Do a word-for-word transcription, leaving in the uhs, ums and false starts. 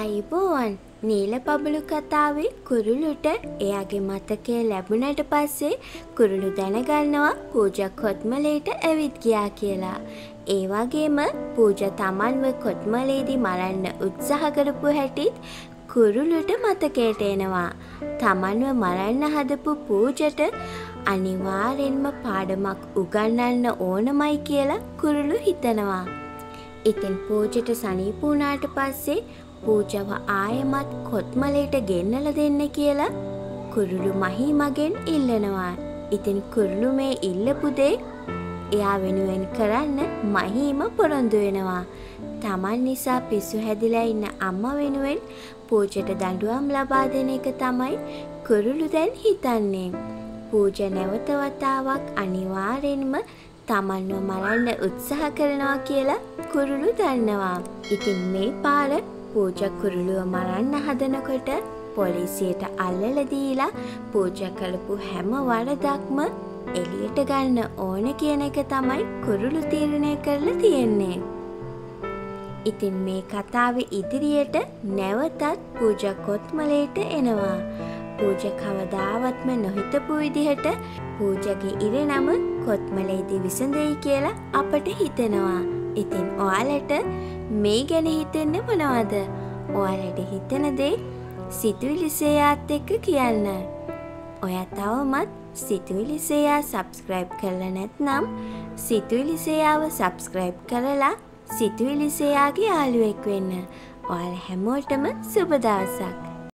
ආයිබෝවන් නීල බබළු කතාවේ කුරුළුට එයාගේ මතකය ලැබුණට පස්සේ කුරුළු දැනගන්නවා පූජා කොත්මලේට ඇවිත් ගියා කියලා. ඒ වගේම පූජා තමන්ව කොත්මලේදී මරන්න උත්සාහ කරපු හැටිත් කුරුළුට මතකයට එනවා. තමන්ව මරන්න හදපු පූජට අනිවාර්යෙන්ම පාඩමක් උගන්වන්න ඕනමයි කියලා කුරුළු හිතනවා. ඉතින් පූජට සනීප වුණාට පස්සේ පූජාව ආයෙමත් කොත්මලේට ගෙන්නලා දෙන්න කියලා කුරුළු මහීමගෙන් ඉල්ලනවා. ඉතින් කුරුළු මේ ඉල්ලපු දේ එයා වෙනුවෙන් කරන්න මහීම පොරොන්දු වෙනවා. තමන් නිසා පිස්සු හැදිලා ඉන්න අම්මා වෙනුවෙන් පූජට දඬුවම් ලබා දෙන එක තමයි කුරුළු දැන් හිතන්නේ. පූජා නැවත වතාවක් අනිවාර්යෙන්ම තමන්ව මරන්න උත්සාහ කරනවා කියලා කුරුළු දන්නවා. ඉතින් මේ පාර පූජා කුරුළුව මරන්න හදනකොට පොලිසියට අල්ලලා දීලා පූජා කළපු හැම වරදක්ම එළියට ගන්න ඕන කියන එක තමයි කුරුළු තීරණය කරලා තියෙන්නේ. ඉතින් මේ කතාවේ ඉදිරියට නැවතත් පූජා කොත්මලේට එනවා. පූජා කවදාවත්ම නොහිතපු විදිහට පූජාගේ ඉරණම කොත්මලේදී විසඳෙයි කියලා අපට හිතෙනවා. ඉතින් ඔයාලට මේ ගැන හිතෙන්නේ මොනවද? ඔයාලට හිතෙන දේ සිතුවිලි සේයාත් එක්ක කියන්න. ඔයා තවමත් සිතුවිලි සේයා subscribe කරලා නැත්නම් සිතුවිලි සේයාව subscribe කරලා සිතුවිලි සේයාගේ යාළුවෙක් වෙන්න. ඔයාලා හැමෝටම සුබ දවසක්.